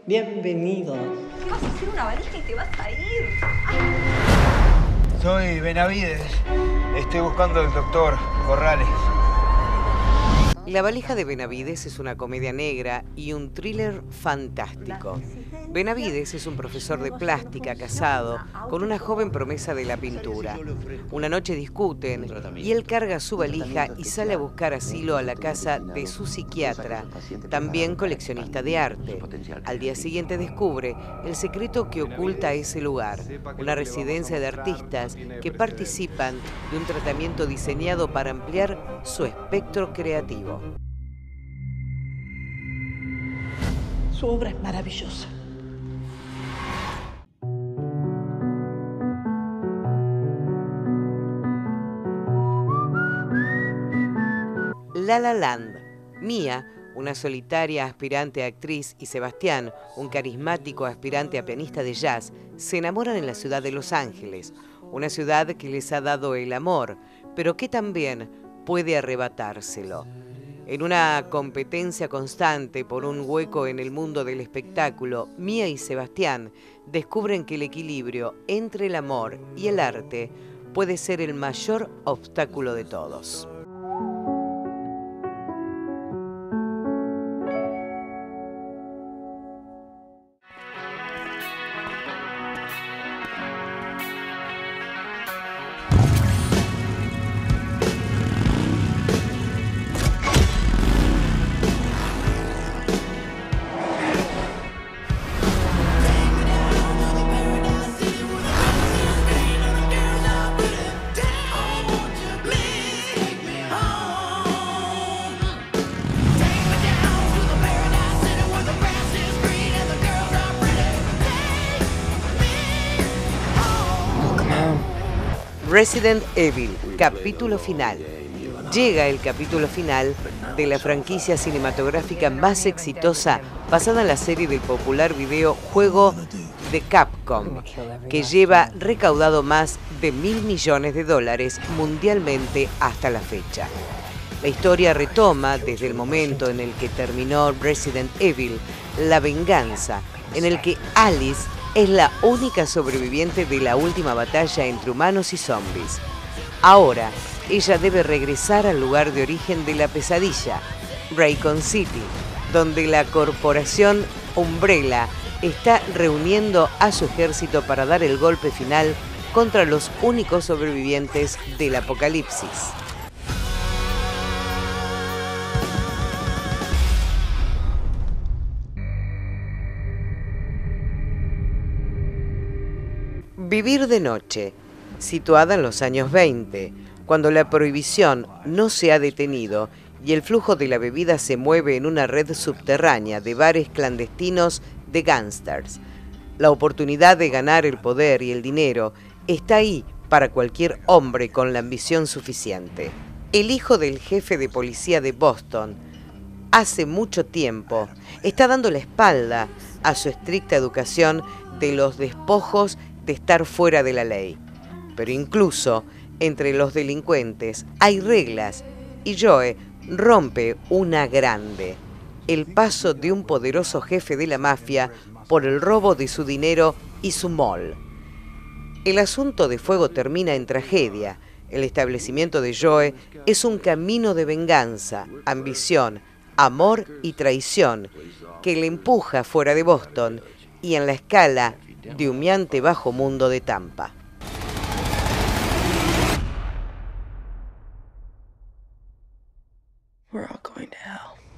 Bienvenido. ¿Qué vas a hacer una valija y te vas a ir? Soy Benavides. Estoy buscando al doctor Corrales. La valija de Benavides es una comedia negra y un thriller fantástico. Benavides es un profesor de plástica casado con una joven promesa de la pintura. Una noche discuten y él carga su valija y sale a buscar asilo a la casa de su psiquiatra, también coleccionista de arte. Al día siguiente descubre el secreto que oculta ese lugar, una residencia de artistas que participan de un tratamiento diseñado para ampliar su espectro creativo. Su obra es maravillosa. La La Land. Mia, una solitaria aspirante a actriz, y Sebastián, un carismático aspirante a pianista de jazz, se enamoran en la ciudad de Los Ángeles, una ciudad que les ha dado el amor, pero que también puede arrebatárselo. En una competencia constante por un hueco en el mundo del espectáculo, Mia y Sebastián descubren que el equilibrio entre el amor y el arte puede ser el mayor obstáculo de todos. Resident Evil, capítulo final. Llega el capítulo final de la franquicia cinematográfica más exitosa basada en la serie del popular videojuego de Capcom, que lleva recaudado más de $1.000 millones mundialmente hasta la fecha. La historia retoma desde el momento en el que terminó Resident Evil, la venganza, en el que Alice es la única sobreviviente de la última batalla entre humanos y zombies. Ahora, ella debe regresar al lugar de origen de la pesadilla, Raccoon City, donde la corporación Umbrella está reuniendo a su ejército para dar el golpe final contra los únicos sobrevivientes del apocalipsis. Vivir de noche, situada en los años 20, cuando la prohibición no se ha detenido y el flujo de la bebida se mueve en una red subterránea de bares clandestinos de gángsters. La oportunidad de ganar el poder y el dinero está ahí para cualquier hombre con la ambición suficiente. El hijo del jefe de policía de Boston, hace mucho tiempo, está dando la espalda a su estricta educación de los despojos de estar fuera de la ley. Pero incluso entre los delincuentes hay reglas y Joe rompe una grande: el paso de un poderoso jefe de la mafia por el robo de su dinero y su mall. El asunto de fuego termina en tragedia. El establecimiento de Joe es un camino de venganza, ambición, amor y traición que le empuja fuera de Boston y en la escala de humeante bajo mundo de Tampa. We're all going to hell.